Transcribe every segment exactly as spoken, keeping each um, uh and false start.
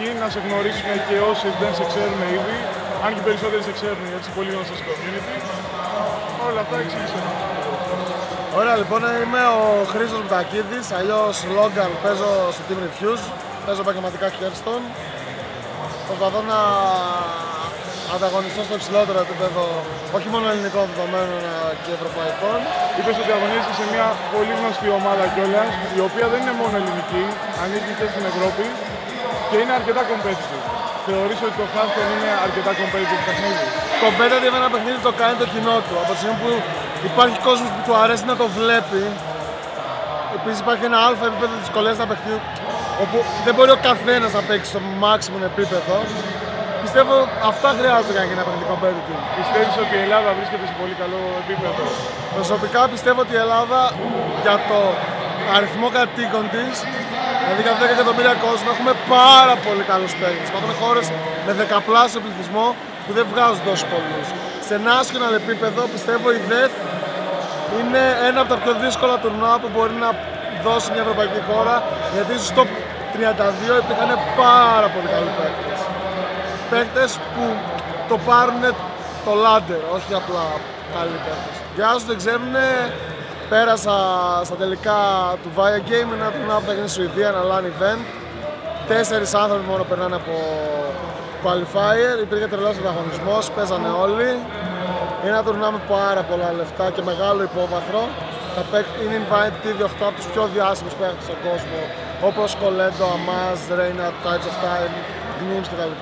εκεί, να σε γνωρίσουν και όσοι δεν σε ξέρουν ήδη, αν και περισσότεροι σε ξέρουν γιατί είσαι πολύ γνωστός στο community. Όλα αυτά εξήγησε. Ωραία, λοιπόν, είμαι ο Χρήστος Μουτακίδης, αλλιώς Logan, παίζω στο Team Refuse, παίζω επαγγελματικά Hearthstone. Προσπαθώ να ανταγωνιστώ στο υψηλότερο επίπεδο, όχι μόνο ελληνικών δεδομένων και ευρωπαϊκών. Είπες ότι αγωνίζεσαι σε μια πολύ γνωστή ομάδα κιόλας, η οποία δεν είναι μόνο ελληνική, ανήκει και στην Ευρώπη και είναι αρκετά competitive. Θεωρείς ότι το Hearthstone είναι αρκετά competitive παιχνίδι? Competitive ένα παιχνίδι το κάνει το κοινό του. Από τη στιγμή που υπάρχει κόσμος που του αρέσει να το βλέπει, επίσης υπάρχει ένα αλφα επίπεδο δυσκολίας στα παιχνίδια, όπου δεν μπορεί ο καθένας να παίξει στο maximum επίπεδο. Πιστεύω αυτά χρειάζεται για να γίνει ένα παιχνίδι competitive. Πιστεύεις ότι η Ελλάδα βρίσκεται σε πολύ καλό επίπεδο? Προσωπικά πιστεύω ότι η Ελλάδα για το αριθμό κατοίκων της, δηλαδή για δέκα εκατομμύρια κόσμο, έχουμε πάρα πολύ καλούς παίκτες. Υπάρχουν χώρες με δεκαπλάσιο πληθυσμό που δεν βγάζουν τόσο πολλούς. Σε national επίπεδο πιστεύω η ντι ι θ είναι ένα από τα πιο δύσκολα τουρνουά που μπορεί να δώσει μια ευρωπαϊκή χώρα, γιατί στο τριάντα δύο υπήρχαν πάρα πολύ καλοί παίκτες. Παίκτες που το πάρουν το ladder, όχι απλά καλοί παίκτες. Για όσους δεν ξέρουν, πέρασα στα τελικά του Via Game, ένα τουρνουά που θα γίνει στη Σουηδία, ένα LAN event. Τέσσερις άνθρωποι μόνο περνάνε από qualifier, υπήρχε τρελός ανταγωνισμός, παίζανε όλοι. Είναι ένα τουρνουά με πάρα πολλά λεφτά και μεγάλο υπόβαθρο. Είναι invite τι βι οκτώ από τους πιο διάσημους παίκτες στον κόσμο, όπως Κολέντο, Αμάζ, Ρέινα, Tides of Time, Gnims κτλ.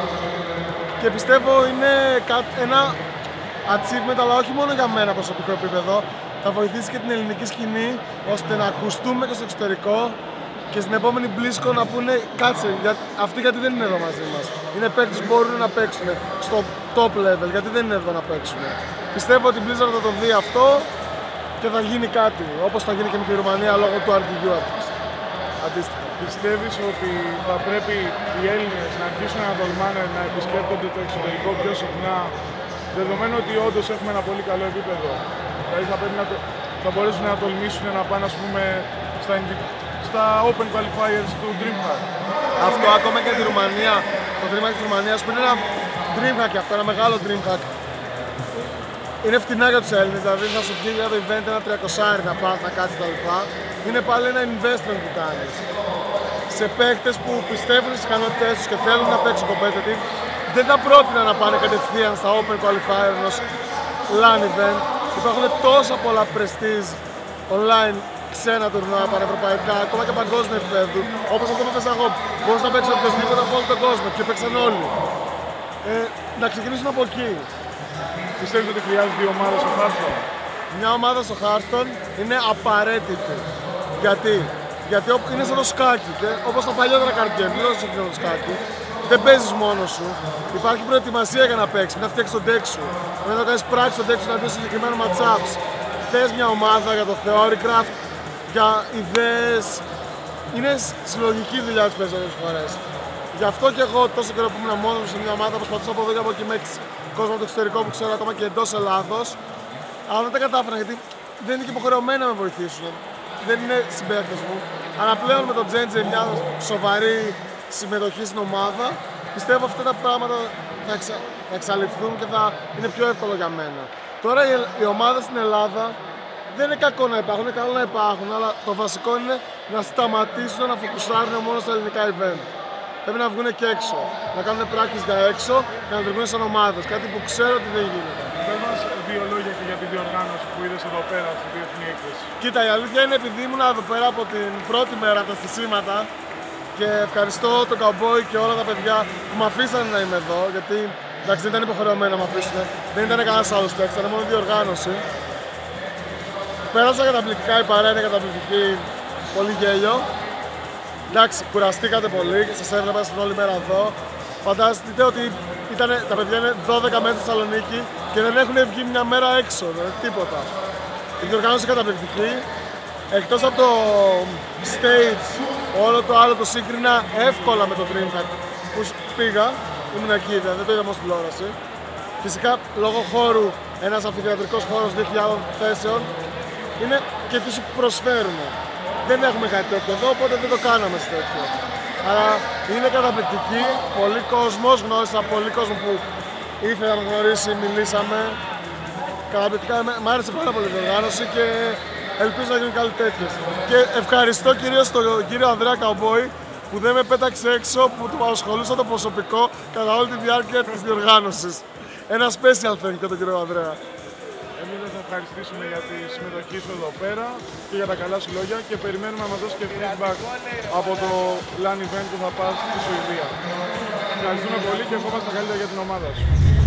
Και πιστεύω είναι ένα achievement, αλλά όχι μόνο για μένα προσωπικό επίπεδο. Θα βοηθήσει και την ελληνική σκηνή ώστε να ακουστούμε και στο εξωτερικό και στην επόμενη BlizzCon να πούνε κάτσε, για, αυτοί γιατί δεν είναι εδώ μαζί μας. Είναι παίκτες που μπορούν να παίξουν στο top level, γιατί δεν είναι εδώ να παίξουν. Πιστεύω ότι η Blizzard θα το δει αυτό και θα γίνει κάτι, όπως θα γίνει και με τη Ρουμανία λόγω του αρ ντι γιου αντίστοιχα. Πιστεύεις ότι θα πρέπει οι Έλληνες να αρχίσουν να τολμάνε να επισκέπτονται το εξωτερικό πιο συχνά, δεδομένου ότι όντως έχουμε ένα πολύ καλό επίπεδο? Δηλαδή θα, πρέπει να το, θα μπορέσουν να τολμήσουν να πάνε, ας πούμε, στα, στα Open Qualifiers του DreamHack. Αυτό ακόμα και τη Ρουμανία, το DreamHack της Ρουμανίας που είναι ένα DreamHack αυτό, ένα μεγάλο DreamHack. Είναι φτηνά για τους Έλληνες, δηλαδή θα σου βγει για το event ένα τριακόσια να πας, να κάτσεις τα λοιπά. Είναι πάλι ένα investment που κάνεις. Σε παίκτες που πιστεύουν στις ικανότητές τους και θέλουν να παίξουν competitive, δεν θα πρότεινα να πάνε κατευθείαν στα Open Qualifier ενός LAN event. Υπάρχουν τόσα πολλά prestige online, ξένα τουρνουά, πανευρωπαϊκά, ακόμα και παγκόσμιο επίπεδο. Όπως αυτό που έπαιζα εγώ, μπορείς να παίξεις οποιοσδήποτε από όλο τον κόσμο και παίξαν όλοι. Ε, να ξεκινήσουν από εκεί. Πιστεύεις ότι χρειάζεται η ομάδα στο Hearthstone? Μια ομάδα στο Hearthstone είναι απαραίτητη. Γιατί? Γιατί είναι σαν το σκάκι και όπως τα παλιότερα card game, δεν είναι το σκάκι. Δεν παίζεις μόνος σου. Υπάρχει προετοιμασία για να παίξεις, να φτιάξεις τον deck σου. Πρέπει να κάνεις πράξη στον deck σου να δεις συγκεκριμένο matchups. Θες μια ομάδα για το theorycraft, για ιδέες. Είναι συλλογική δουλειά τις περισσότερες φορές. Γι' αυτό και εγώ τόσο καιρό που ήμουν μόνος μου σε μια ομάδα προσπαθούσα από εδώ και από εκεί με κόσμο από το εξωτερικό που ξέρω ακόμα και εντός Ελλάδος. Αλλά δεν τα κατάφερα γιατί δεν είναι και υποχρεωμένοι να με βοηθήσουν. Δεν είναι συμπαίκτες μου. Αλλά πλέον με τον Τζέντζε μια σοβαρή συμμετοχή στην ομάδα, πιστεύω αυτά τα πράγματα θα, εξα... θα εξαλειφθούν και θα είναι πιο εύκολο για μένα. Τώρα οι, οι ομάδες στην Ελλάδα δεν είναι κακό να υπάρχουν, είναι καλό να υπάρχουν, αλλά το βασικό είναι να σταματήσουν να φοκουσάρουν μόνο στα ελληνικά event. Πρέπει να βγουν και έξω, να κάνουν practice για έξω και να λειτουργούν σαν ομάδες, κάτι που ξέρω ότι δεν γίνεται. Πες μας δύο λόγια και για τη διοργάνωση που είδες εδώ πέρα στη διεθνή έκθεση. Κοίτα, η αλήθεια είναι επειδή ήμουν εδώ πέρα από την πρώτη μέρα τα στισίματα και ευχαριστώ τον Καμπόη και όλα τα παιδιά που με αφήσανε να είμαι εδώ, γιατί εντάξει, δεν ήταν υποχρεωμένοι να με αφήσουν, δεν ήταν κανένας άλλος παίκτης, ήταν μόνο διοργάνωση. Πέρασα καταπληκτικά, η παρέα είναι καταπληκτική, πολύ γέλιο. Εντάξει, κουραστήκατε πολύ και σας έβλεπα στην όλη μέρα εδώ. Φανταστείτε ότι ήτανε, τα παιδιά είναι δώδεκα μέσα στη Θεσσαλονίκη και δεν έχουν βγει μια μέρα έξω, δε, τίποτα. Η διοργάνωση είναι καταπληκτική. Εκτός από το stage, όλο το άλλο το σύγκρινα εύκολα με το DreamHack που πήγα, ήμουν εκεί, δεν το είδαμε ως τηλεόραση. Φυσικά, λόγω χώρου, ένας αμφιθεατρικός χώρος δύο χιλιάδων θέσεων είναι και τι σου προσφέρουν. Δεν έχουμε κάτι τέτοιο εδώ, οπότε δεν το κάναμε σε τέτοιο. Αλλά είναι καταπληκτική, πολλοί κόσμος, γνώρισα πολλοί κόσμο που ήθελε να με γνωρίσει, μιλήσαμε. Καταπληκτικά, μ' άρεσε πάρα πολύ η διοργάνωση και ελπίζω να γίνουν κάτι τέτοιες. Και ευχαριστώ κυρίως τον κύριο Ανδρέα Καμπόη που δεν με πέταξε έξω, που του ασχολούσα το προσωπικό κατά όλη τη διάρκεια της διοργάνωσης. Ένα special thank you τον κύριο Ανδρέα. Εμείς θα ευχαριστήσουμε για τη συμμετοχή σου εδώ πέρα και για τα καλά σου λόγια και περιμένουμε να μας δώσει και feedback από το LAN event που θα πας στη Σουηδία. Ευχαριστούμε πολύ και ευχόμαστε τα καλύτερα για την ομάδα σου.